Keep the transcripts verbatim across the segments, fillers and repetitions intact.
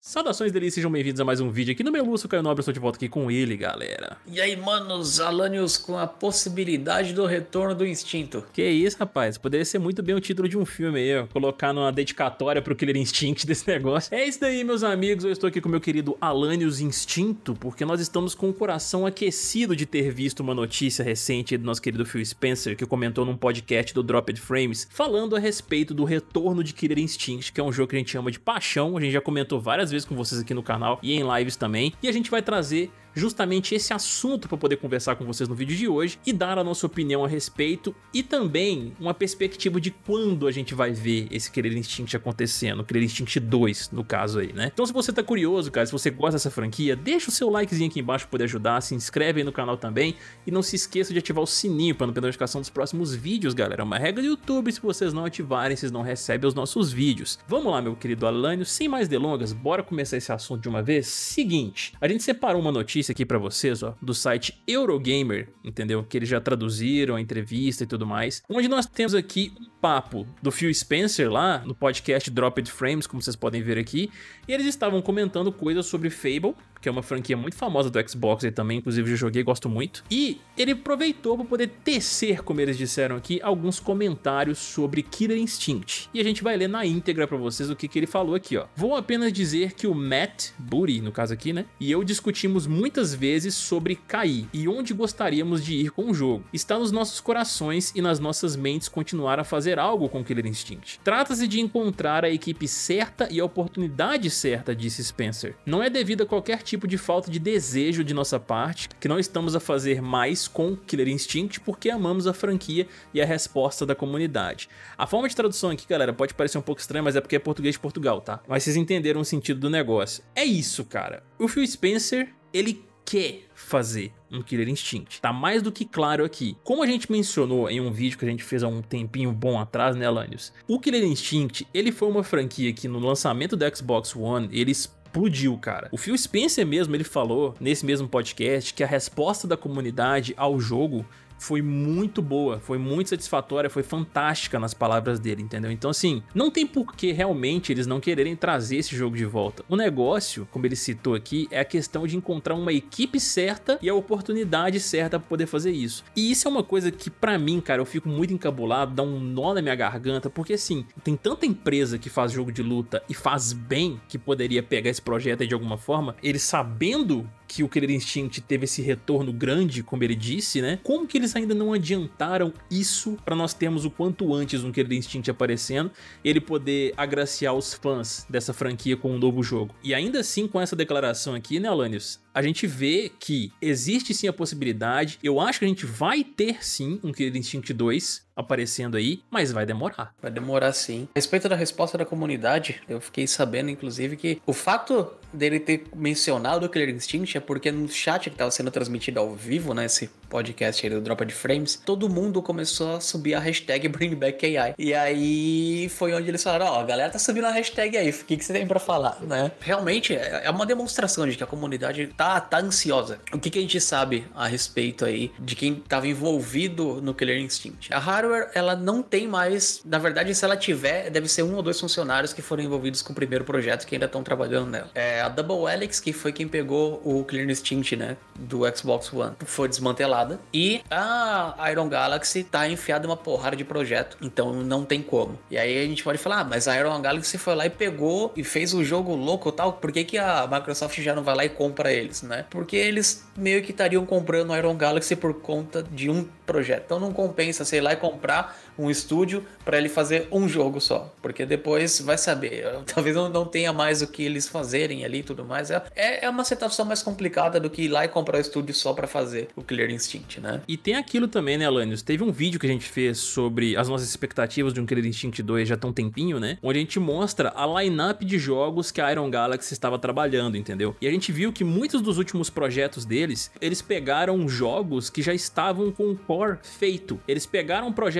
Saudações delícias, sejam bem-vindos a mais um vídeo aqui no meu Lúcio Caio Nobre, eu estou de volta aqui com ele, galera. E aí, manos, Alanios com a possibilidade do retorno do instinto. Que isso, rapaz, poderia ser muito bem o título de um filme aí, ó, colocar numa dedicatória pro Killer Instinct desse negócio. É isso daí, meus amigos, eu estou aqui com o meu querido Alanios Instinto, porque nós estamos com o coração aquecido de ter visto uma notícia recente do nosso querido Phil Spencer, que comentou num podcast do Dropped Frames, falando a respeito do retorno de Killer Instinct, que é um jogo que a gente ama de paixão, a gente já comentou várias vezes com vocês aqui no canal e em lives também, e a gente vai trazer justamente esse assunto para poder conversar com vocês no vídeo de hoje e dar a nossa opinião a respeito e também uma perspectiva de quando a gente vai ver esse Killer Instinct acontecendo, Killer Instinct dois no caso aí, né? Então se você tá curioso, cara, se você gosta dessa franquia, deixa o seu likezinho aqui embaixo para poder ajudar, se inscreve aí no canal também e não se esqueça de ativar o sininho para não perder a notificação dos próximos vídeos, galera. É uma regra do YouTube, se vocês não ativarem, vocês não recebem os nossos vídeos. Vamos lá, meu querido Alânio, sem mais delongas, bora começar esse assunto de uma vez? Seguinte, a gente separou uma notícia aqui pra vocês, ó, do site Eurogamer, entendeu? Que eles já traduziram a entrevista e tudo mais, onde nós temos aqui um papo do Phil Spencer lá no podcast Dropped Frames, como vocês podem ver aqui, e eles estavam comentando coisas sobre Fable, que é uma franquia muito famosa do Xbox e também, inclusive, já joguei, gosto muito. E ele aproveitou para poder tecer, como eles disseram aqui, alguns comentários sobre Killer Instinct. E a gente vai ler na íntegra para vocês o que, que ele falou aqui, ó. Vou apenas dizer que o Matt Booty, no caso aqui, né, e eu discutimos muitas vezes sobre cair e onde gostaríamos de ir com o jogo. Está nos nossos corações e nas nossas mentes continuar a fazer algo com Killer Instinct. Trata-se de encontrar a equipe certa e a oportunidade certa, disse Spencer. Não é devido a qualquer tipo tipo de falta de desejo de nossa parte, que não estamos a fazer mais com Killer Instinct porque amamos a franquia e a resposta da comunidade. A forma de tradução aqui, galera, pode parecer um pouco estranha, mas é porque é português de Portugal, tá? Mas vocês entenderam o sentido do negócio. É isso, cara. O Phil Spencer, ele quer fazer um Killer Instinct. Tá mais do que claro aqui. Como a gente mencionou em um vídeo que a gente fez há um tempinho bom atrás, né, Alanios? O Killer Instinct, ele foi uma franquia que no lançamento do Xbox One, eles explodiu, cara. O Phil Spencer mesmo, ele falou nesse mesmo podcast que a resposta da comunidade ao jogo foi muito boa, foi muito satisfatória, foi fantástica nas palavras dele, entendeu? Então assim, não tem por que realmente eles não quererem trazer esse jogo de volta. O negócio, como ele citou aqui, é a questão de encontrar uma equipe certa e a oportunidade certa para poder fazer isso. E isso é uma coisa que pra mim, cara, eu fico muito encabulado, dá um nó na minha garganta, porque assim, tem tanta empresa que faz jogo de luta e faz bem, que poderia pegar esse projeto aí de alguma forma, eles sabendo que o Killer Instinct teve esse retorno grande, como ele disse, né? Como que eles ainda não adiantaram isso para nós termos o quanto antes um Killer Instinct aparecendo, ele poder agraciar os fãs dessa franquia com um novo jogo. E ainda assim, com essa declaração aqui, né, Alanios, a gente vê que existe sim a possibilidade, eu acho que a gente vai ter sim um Killer Instinct dois aparecendo aí, mas vai demorar. Vai demorar sim. A respeito da resposta da comunidade, eu fiquei sabendo inclusive que o fato dele ter mencionado o Killer Instinct é porque no chat que estava sendo transmitido ao vivo, né, esse podcast aí do Dropped Frames, todo mundo começou a subir a hashtag Bring Back A I. E aí foi onde eles falaram, ó, oh, a galera tá subindo a hashtag aí, o que, que você tem pra falar, né? Realmente é uma demonstração de que a comunidade tá, tá ansiosa. O que, que a gente sabe a respeito aí de quem tava envolvido no Killer Instinct? A Hardware, ela não tem mais, na verdade, se ela tiver, deve ser um ou dois funcionários que foram envolvidos com o primeiro projeto que ainda estão trabalhando nela. É a Double Helix, que foi quem pegou o Killer Instinct, né, do Xbox One, foi desmantelada. E a Iron Galaxy tá enfiada em uma porrada de projeto, então não tem como. E aí a gente pode falar, ah, mas a Iron Galaxy foi lá e pegou e fez o jogo louco e tal, por que que a Microsoft já não vai lá e compra eles, né? Porque eles meio que estariam comprando a Iron Galaxy por conta de um projeto. Então não compensa, sei lá, e comprar um estúdio para ele fazer um jogo só, porque depois vai saber, talvez não, não tenha mais o que eles fazerem ali e tudo mais. É, é uma situação mais complicada do que ir lá e comprar o estúdio só para fazer o Killer Instinct, né? E tem aquilo também, né, Alanios? Teve um vídeo que a gente fez sobre as nossas expectativas de um Killer Instinct dois já tem um tempinho, né? Onde a gente mostra a line-up de jogos que a Iron Galaxy estava trabalhando, entendeu? E a gente viu que muitos dos últimos projetos deles, eles pegaram jogos que já estavam com o core feito. Eles pegaram um projeto já em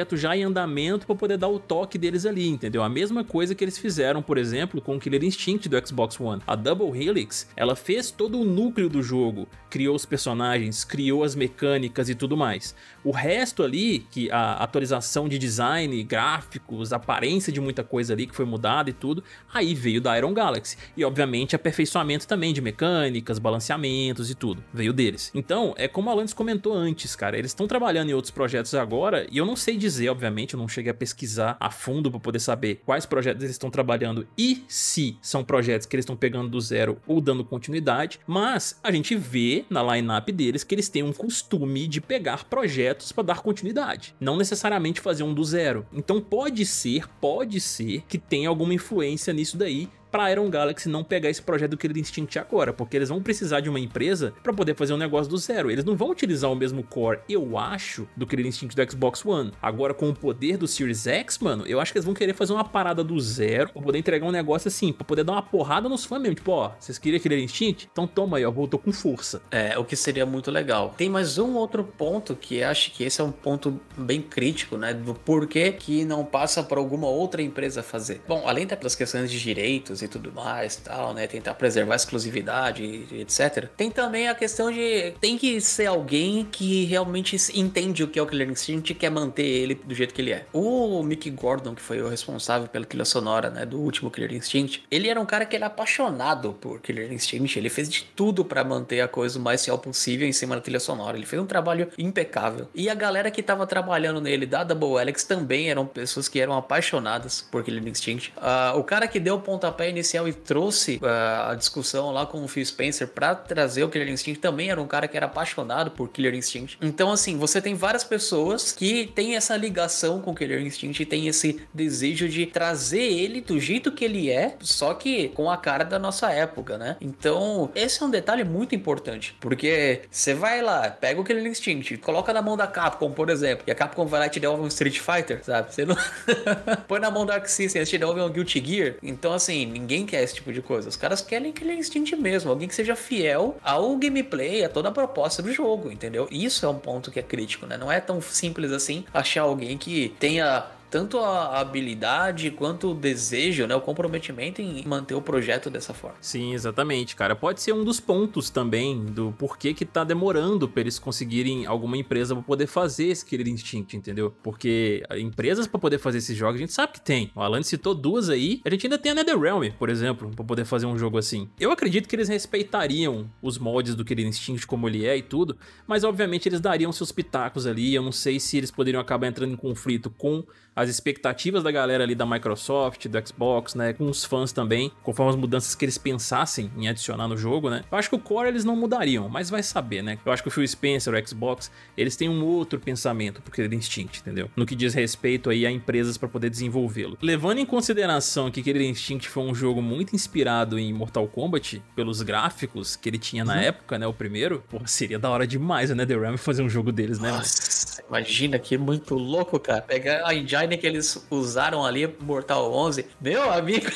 andamento pra poder dar o toque deles ali, entendeu? A mesma coisa que eles fizeram, por exemplo, com o Killer Instinct do Xbox One. A Double Helix, ela fez todo o núcleo do jogo, criou os personagens, criou as mecânicas e tudo mais. O resto ali, que a atualização de design, gráficos, aparência de muita coisa ali que foi mudada e tudo, aí veio da Iron Galaxy. E obviamente aperfeiçoamento também de mecânicas, balanceamentos e tudo, veio deles. Então, é como a Alanis comentou antes, cara, eles estão trabalhando em outros projetos agora, e eu não sei dizer, obviamente, eu não cheguei a pesquisar a fundo para poder saber quais projetos eles estão trabalhando e se são projetos que eles estão pegando do zero ou dando continuidade, mas a gente vê na line-up deles que eles têm um costume de pegar projetos para dar continuidade, não necessariamente fazer um do zero. Então pode ser, pode ser que tenha alguma influência nisso daí, pra Iron Galaxy não pegar esse projeto do Killer Instinct agora, porque eles vão precisar de uma empresa pra poder fazer um negócio do zero. Eles não vão utilizar o mesmo core, eu acho, do Killer Instinct do Xbox One. Agora, com o poder do Series X, mano, eu acho que eles vão querer fazer uma parada do zero pra poder entregar um negócio assim, pra poder dar uma porrada nos fãs mesmo. Tipo, ó, vocês queriam Killer Instinct? Então toma aí, ó, voltou com força. É, o que seria muito legal. Tem mais um outro ponto que acho que esse é um ponto bem crítico, né, do porquê que não passa por alguma outra empresa fazer. Bom, além das questões de direitos e tudo mais, tal, né, tentar preservar a exclusividade e etcétera. Tem também a questão de tem que ser alguém que realmente entende o que é o Killer Instinct e quer manter ele do jeito que ele é. O Mick Gordon, que foi o responsável pela trilha sonora, né, do último Killer Instinct, ele era um cara que era apaixonado por Killer Instinct, ele fez de tudo pra manter a coisa o mais fiel possível em cima da trilha sonora, ele fez um trabalho impecável. E a galera que tava trabalhando nele da Double Helix também eram pessoas que eram apaixonadas por Killer Instinct. Uh, o cara que deu o pontapé inicial e trouxe uh, a discussão lá com o Phil Spencer pra trazer o Killer Instinct também era um cara que era apaixonado por Killer Instinct. Então assim, você tem várias pessoas que tem essa ligação com o Killer Instinct e tem esse desejo de trazer ele do jeito que ele é, só que com a cara da nossa época, né? Então esse é um detalhe muito importante, porque você vai lá, pega o Killer Instinct, coloca na mão da Capcom, por exemplo, e a Capcom vai lá e te devolve um Street Fighter, sabe? Você não põe na mão da Arc System, eles te devolvem um Guilty Gear. Então assim, ninguém quer esse tipo de coisa. Os caras querem Killer Instinct mesmo, alguém que seja fiel ao gameplay, a toda a proposta do jogo, entendeu? Isso é um ponto que é crítico, né? Não é tão simples assim achar alguém que tenha tanto a habilidade quanto o desejo, né, o comprometimento em manter o projeto dessa forma. Sim, exatamente, cara. Pode ser um dos pontos também do porquê que tá demorando pra eles conseguirem alguma empresa pra poder fazer esse Killer Instinct, entendeu? Porque empresas pra poder fazer esses jogos a gente sabe que tem. O Alan citou duas aí. A gente ainda tem a NetherRealm, por exemplo, pra poder fazer um jogo assim. Eu acredito que eles respeitariam os mods do Killer Instinct como ele é e tudo, mas obviamente eles dariam seus pitacos ali. Eu não sei se eles poderiam acabar entrando em conflito com as expectativas da galera ali da Microsoft, do Xbox, né, com os fãs também, conforme as mudanças que eles pensassem em adicionar no jogo, né. Eu acho que o core eles não mudariam, mas vai saber, né. Eu acho que o Phil Spencer, o Xbox, eles têm um outro pensamento pro Killer Instinct, entendeu? No que diz respeito aí a empresas para poder desenvolvê-lo. Levando em consideração que Killer Instinct foi um jogo muito inspirado em Mortal Kombat, pelos gráficos que ele tinha na uhum. época, né, o primeiro, pô, seria da hora demais a NetherRealm fazer um jogo deles, né. Nossa, imagina que muito louco, cara. Pegar a engine que eles usaram ali, Mortal onze, meu amigo.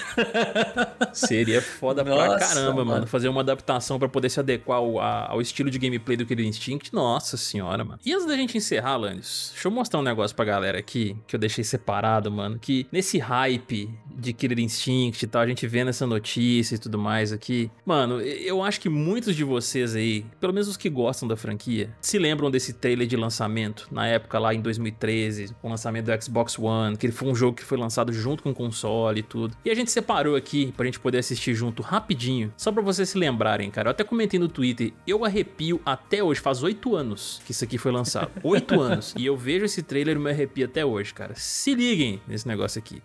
Seria foda Nossa, pra caramba, mano. mano. Fazer uma adaptação pra poder se adequar ao, ao estilo de gameplay do Killer Instinct. Nossa senhora, mano. E antes da gente encerrar, Lannis, deixa eu mostrar um negócio pra galera aqui, que eu deixei separado, mano. Que nesse hype de Killer Instinct e tal, a gente vendo essa notícia e tudo mais aqui. Mano, eu acho que muitos de vocês aí, pelo menos os que gostam da franquia, se lembram desse trailer de lançamento, na época lá em dois mil e treze, com o lançamento do Xbox One, que ele foi um jogo que foi lançado junto com o console e tudo. E a gente separou aqui pra gente poder assistir junto rapidinho, só pra vocês se lembrarem, cara. Eu até comentei no Twitter, eu arrepio até hoje, faz oito anos que isso aqui foi lançado. Oito anos. E eu vejo esse trailer e me arrepio até hoje, cara. Se liguem nesse negócio aqui.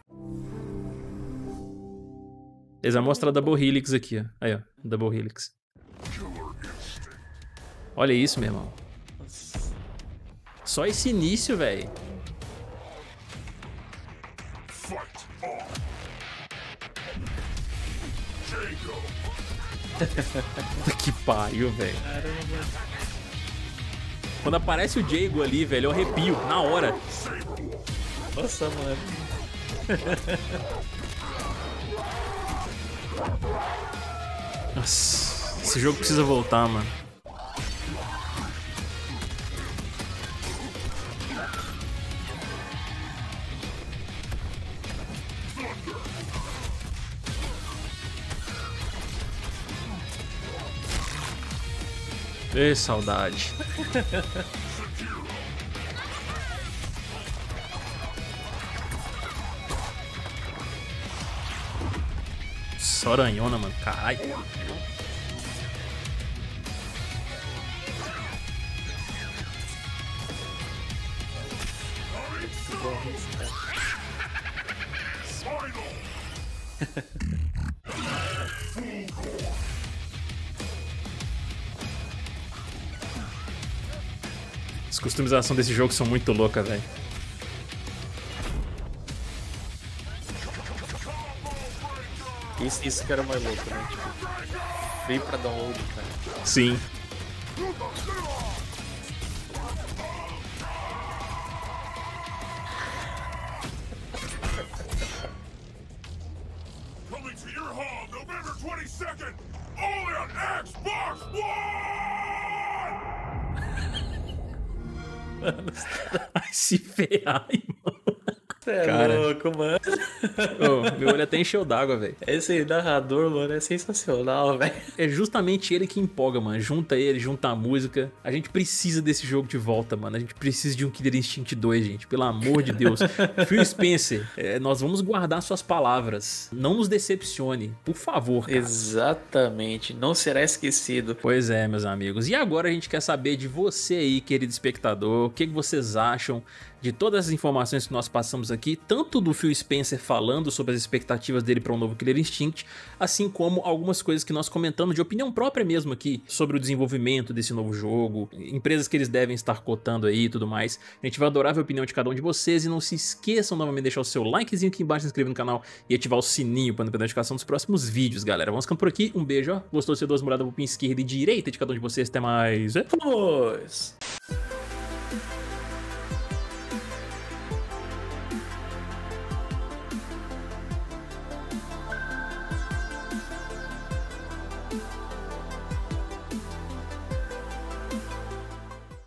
Eles vão mostrar a Double Helix aqui, ó. Aí, ó. Double Helix. Olha isso, meu irmão. Só esse início, velho. Que pariu, velho. Quando aparece o Jago ali, velho, eu arrepio na hora. Nossa, mano. Nossa, esse jogo precisa voltar, mano. Ê, saudade. Soranhona, mano. Caralho. As customizações desse jogo são muito loucas, velho. Isso, isso que era mais louco, né? Tipo, veio pra download, cara. Sim. Coming to your hall November twenty-second, only on Xbox One! Ai, se ferrar, mano. Você é Cara. louco, mano. Ô, meu olho até encheu d'água, velho. Esse narrador, mano, é sensacional, velho. É justamente ele que empolga, mano. Junta ele, junta a música. A gente precisa desse jogo de volta, mano. A gente precisa de um Killer Instinct dois, gente. Pelo amor de Deus. Phil Spencer, é, nós vamos guardar suas palavras. Não nos decepcione, por favor, cara. Exatamente, não será esquecido. Pois é, meus amigos. E agora a gente quer saber de você aí, querido espectador. O que, que vocês acham de todas as informações que nós passamos aqui, tanto do Phil Spencer falando sobre as expectativas dele para um novo Killer Instinct, assim como algumas coisas que nós comentamos de opinião própria mesmo aqui, sobre o desenvolvimento desse novo jogo, empresas que eles devem estar cotando aí e tudo mais. A gente vai adorar ver a opinião de cada um de vocês e não se esqueçam novamente de deixar o seu likezinho aqui embaixo, se inscrever no canal e ativar o sininho para não perder a notificação dos próximos vídeos, galera. Vamos ficando por aqui, um beijo, ó. Gostou de ser duas moradas pro pin esquerda e direita de cada um de vocês, até mais. Pois.